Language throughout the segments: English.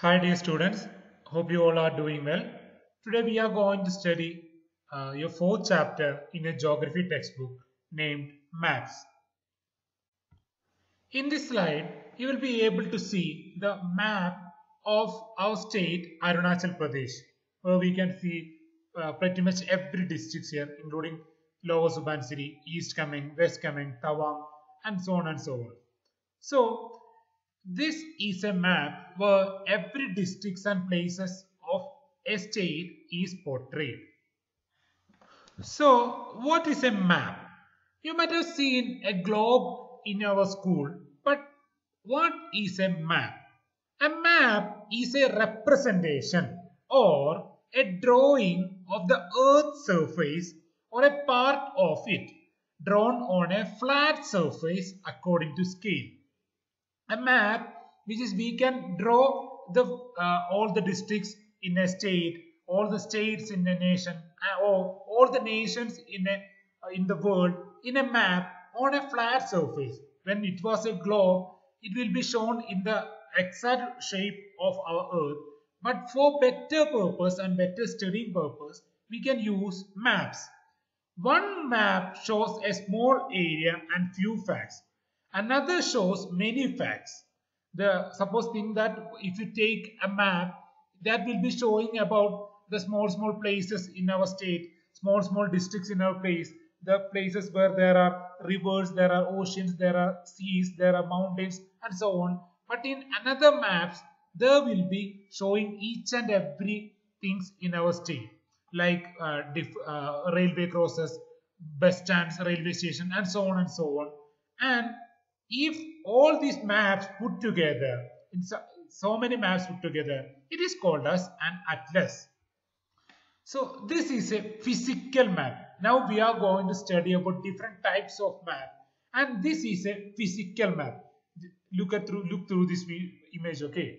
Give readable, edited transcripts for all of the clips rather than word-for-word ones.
Hi dear students, hope you all are doing well. Today we are going to study your fourth chapter in a geography textbook named Maps. In this slide, you will be able to see the map of our state Arunachal Pradesh, where we can see pretty much every district here, including Lower Subansiri, East Kameng, West Kameng, Tawang, and so on and so on. So, this is a map where every districts and places of a state is portrayed. So, what is a map? You might have seen a globe in our school, but what is a map? A map is a representation or a drawing of the earth's surface or a part of it drawn on a flat surface according to scale. A map which is we can draw the all the districts in a state, all the states in a nation, or all the nations in the world in a map on a flat surface. When it was a globe, it will be shown in the exact shape of our earth. But for better purpose and better studying purpose, we can use maps. One map shows a small area and few facts. Another shows many facts. The suppose think that if you take a map that will be showing about the small places in our state, small districts in our place, the places where there are rivers, there are oceans, there are seas, there are mountains, and so on. But in another maps, there will be showing each and every things in our state, like railway crosses, bus stands, railway station, and so on and so on. And if all these maps put together, in so many maps put together, it is called as an atlas. So this is a physical map. Now we are going to study about different types of map, and this is a physical map. Look through this image, okay?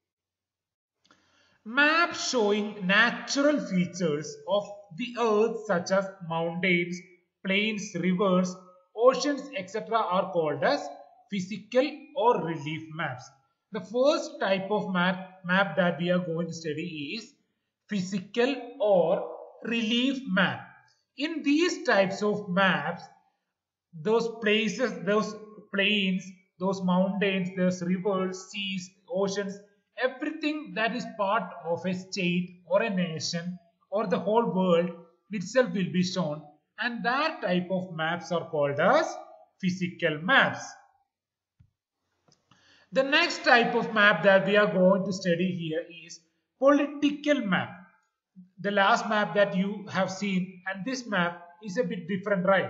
Map showing natural features of the earth such as mountains, plains, rivers, oceans, etc. are called as physical or relief maps. The first type of map that we are going to study is physical or relief map. In these types of maps, those places, those plains, those mountains, those rivers, seas, oceans, everything that is part of a state or a nation or the whole world itself will be shown, and that type of maps are called as physical maps. The next type of map that we are going to study here is political map. The last map that you have seen and this map is a bit different, right?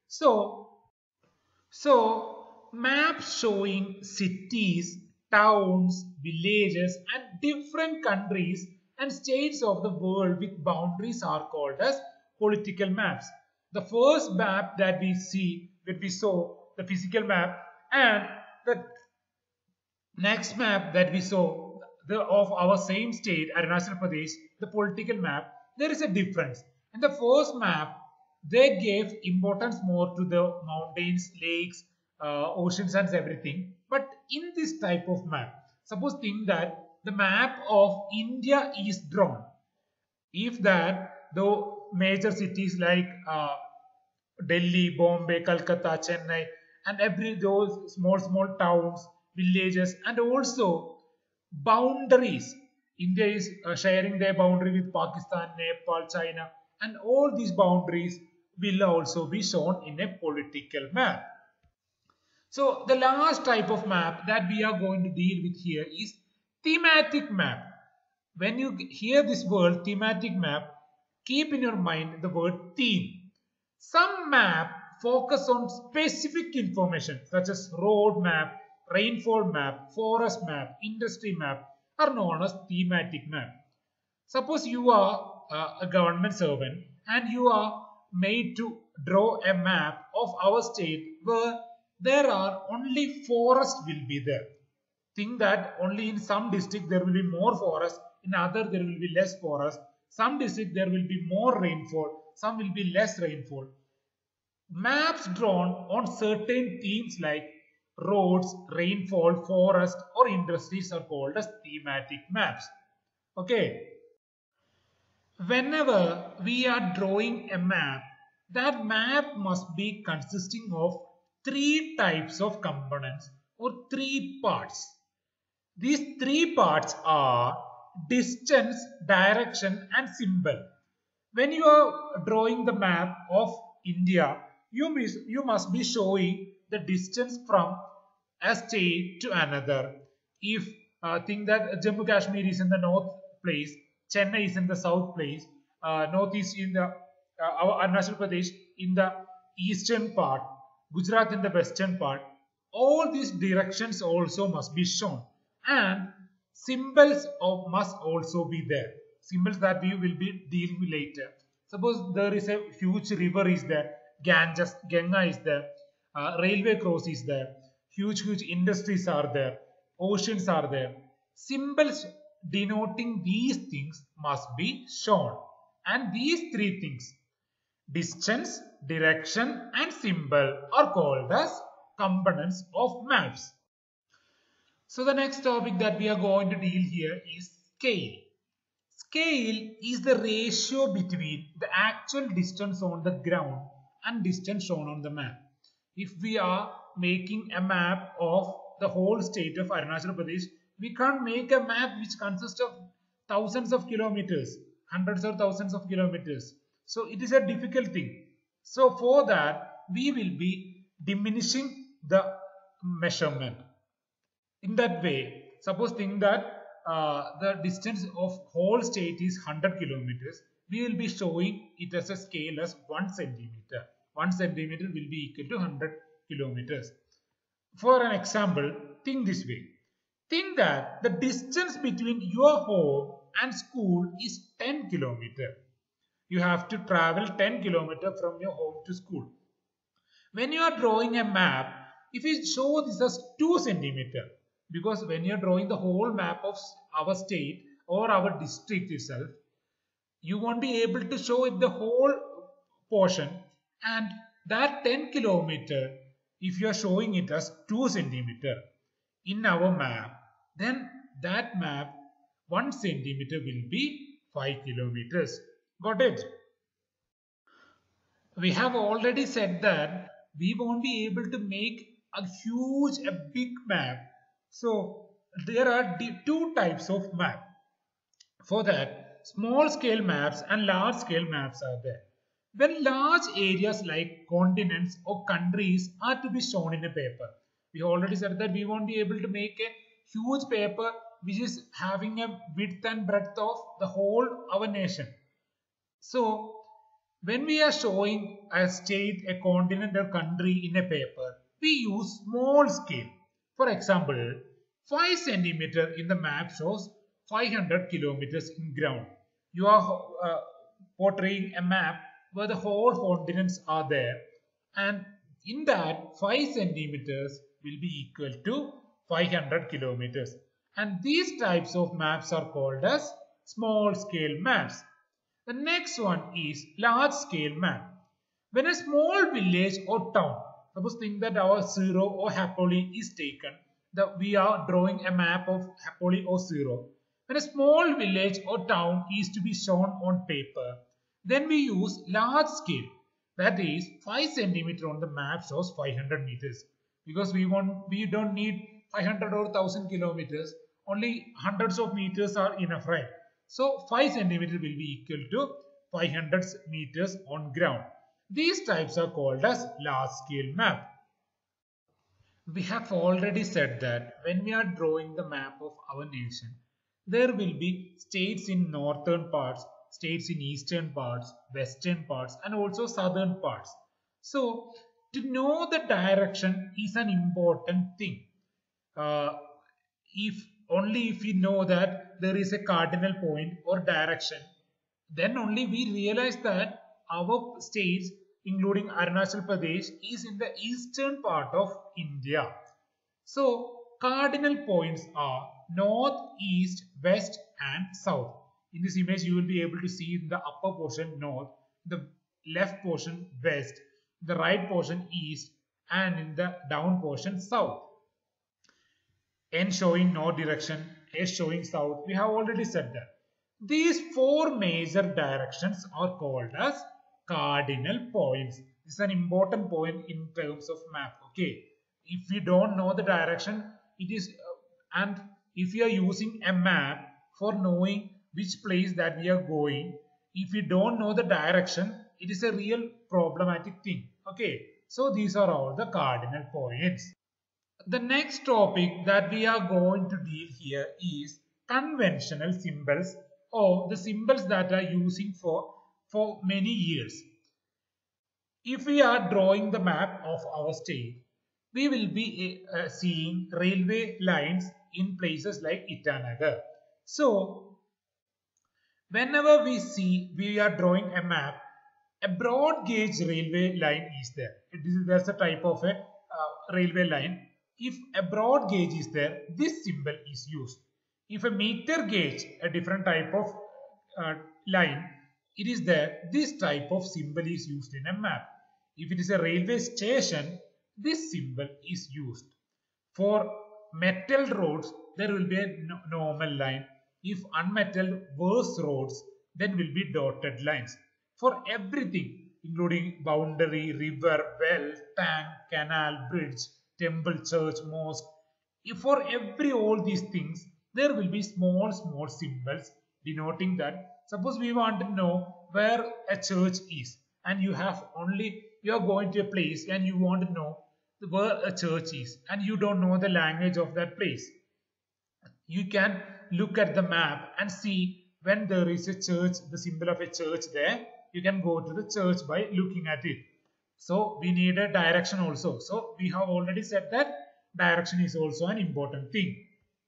So, maps showing cities, towns, villages, and different countries and states of the world with boundaries are called as political maps. The first map that we saw the physical map, and the next map that we saw of our same state, Arunachal Pradesh, the political map, there is a difference. In the first map, they gave importance more to the mountains, lakes, oceans, and everything. But in this type of map, suppose think that the map of India is drawn. If that the major cities like Delhi, Bombay, Calcutta, Chennai, and every those small towns, villages, and also boundaries. India is sharing their boundary with Pakistan, Nepal, China, and all these boundaries will also be shown in a political map. So the last type of map that we are going to deal with here is thematic map. When you hear this word thematic map, keep in your mind the word theme. Some map focus on specific information such as road map, rainfall map, forest map, industry map are known as thematic map. Suppose you are a government servant and you are made to draw a map of our state where there are only forest will be there. Think that only in some district there will be more forest, in other there will be less forest. Some district there will be more rainfall, some will be less rainfall. Maps drawn on certain themes like roads, rainfall, forest or industries are called as thematic maps. Okay. Whenever we are drawing a map, that map must be consisting of three types of components or three parts. These three parts are distance, direction and symbol. When you are drawing the map of India, you must be showing the distance from a state to another. If think that Jammu Kashmir is in the north place, Chennai is in the south place, northeast in the our Arunachal Pradesh in the eastern part, Gujarat in the western part, all these directions also must be shown, and symbols of must also be there. Symbols that we will be dealing with later. Suppose there is a huge river is there, Ganges, Ganga is there, railway cross is there, huge industries are there, oceans are there. Symbols denoting these things must be shown, and these three things, distance, direction and symbol, are called as components of maps. So the next topic that we are going to deal here is scale. Scale is the ratio between the actual distance on the ground and distance shown on the map. If we are making a map of the whole state of Arunachal Pradesh, we can't make a map which consists of thousands of kilometers, hundreds or thousands of kilometers. So it is a difficult thing. So for that, we will be diminishing the measurement. In that way, suppose think that the distance of whole state is 100 kilometers, we will be showing it as a scale as 1 centimeter. 1 centimeter will be equal to 100 kilometers. For an example, think this way. Think that the distance between your home and school is 10 kilometers. You have to travel 10 kilometers from your home to school. When you are drawing a map, if you show this as 2 centimeter, because when you are drawing the whole map of our state or our district itself, you won't be able to show it the whole portion, and that 10 kilometer, if you are showing it as 2 centimeter in our map, then that map 1 centimeter will be 5 kilometers. Got it? We have already said that we won't be able to make a big map. So there are two types of map. For that, small scale maps and large scale maps are there. When large areas like continents or countries are to be shown in a paper, we already said that we won't be able to make a huge paper which is having a width and breadth of the whole our nation. So when we are showing a state, a continent or country in a paper, we use small scale. For example, 5 centimeter in the map shows 500 kilometers in ground. You are portraying a map where the whole continents are there, and in that 5 centimeters will be equal to 500 kilometers. And these types of maps are called as small scale maps. The next one is large scale map. When a small village or town, suppose think that our Zero or Happoli is taken, we are drawing a map of Happoli or Zero. When a small village or town is to be shown on paper, then we use large scale. That is 5 centimeter on the map shows 500 meters. Because we don't need 500 or 1000 kilometers. Only hundreds of meters are enough, right? So 5 centimeter will be equal to 500 meters on ground. These types are called as large scale map. We have already said that when we are drawing the map of our nation, there will be states in northern parts, states in eastern parts, western parts and also southern parts. So to know the direction is an important thing. Uh, if we know that there is a cardinal point or direction, then only we realize that our states, including Arunachal Pradesh, is in the eastern part of India. So cardinal points are north, east, west and south. In this image you will be able to see in the upper portion north, the left portion west, the right portion east and in the down portion south. N showing no direction, S showing south. We have already said that. These four major directions are called as cardinal points. This is an important point in terms of map. Okay, if we don't know the direction, it is and if we are using a map for knowing which place that we are going, if we don't know the direction, it is a real problematic thing. Okay, so these are all the cardinal points. The next topic that we are going to deal here is conventional symbols, or the symbols that are using for many years. If we are drawing the map of our state, we will be seeing railway lines in places like Itanagar. So whenever we are drawing a map, a broad gauge railway line is there. There's a type of a railway line. If a broad gauge is there, this symbol is used. If a meter gauge, a different type of uh, line, it is there, this type of symbol is used in a map. If it is a railway station, this symbol is used. For metal roads, there will be a normal line. If unmetal verse roads, then will be dotted lines. For everything, including boundary, river, well, tank, canal, bridge, temple, church, mosque, for every all these things, there will be small symbols denoting that. Suppose we want to know where a church is, and you are going to a place and you want to know where a church is, and you don't know the language of that place. You can look at the map and see when there is a church, the symbol of a church there. You can go to the church by looking at it. So we need a direction also. So we have already said that direction is also an important thing.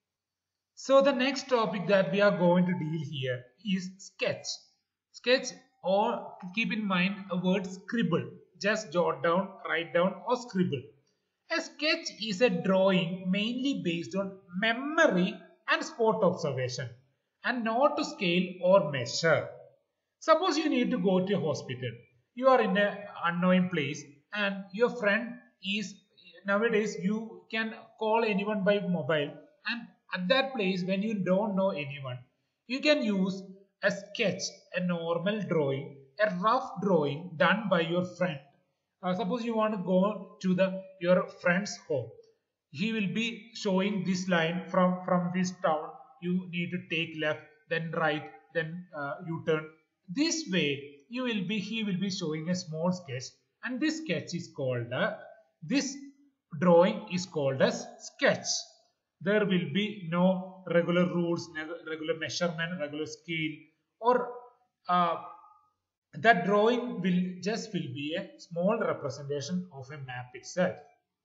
So the next topic that we are going to deal here is sketch. Sketch, or keep in mind a word scribble. Just jot down, write down, or scribble. A sketch is a drawing mainly based on memory and spot observation, and not to scale or measure. Suppose you need to go to a hospital. You are in an unknown place and your friend is, nowadays you can call anyone by mobile, and at that place when you don't know anyone, you can use a sketch, a normal drawing, a rough drawing done by your friend. Suppose you want to go to your friend's home. He will be showing this line from this town. You need to take left, then right, then U-turn. This way, he will be showing a small sketch, and this sketch is called this drawing is called as sketch. There will be no regular rules, regular measurement, regular scale, or that drawing will be a small representation of a map itself.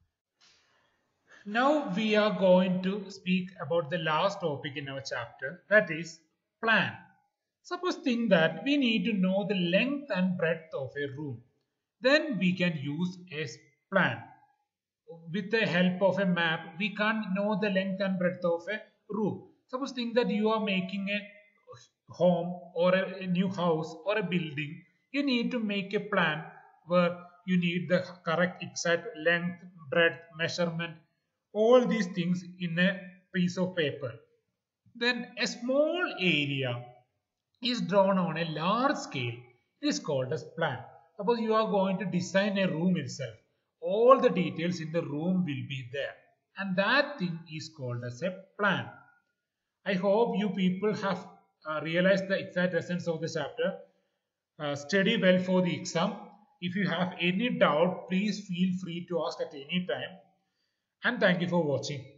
Now we are going to speak about the last topic in our chapter, that is plan. Suppose think that we need to know the length and breadth of a room. Then we can use a plan. With the help of a map, we can't know the length and breadth of a room. Suppose think that you are making a home or a new house or a building. You need to make a plan where you need the correct exact length, breadth, measurement, all these things in a piece of paper. Then a small area is drawn on a large scale. It is called as plan. Suppose you are going to design a room itself. All the details in the room will be there. And that thing is called as a plan. I hope you people have realized the exact essence of the chapter. Study well for the exam. If you have any doubt, please feel free to ask at any time. And thank you for watching.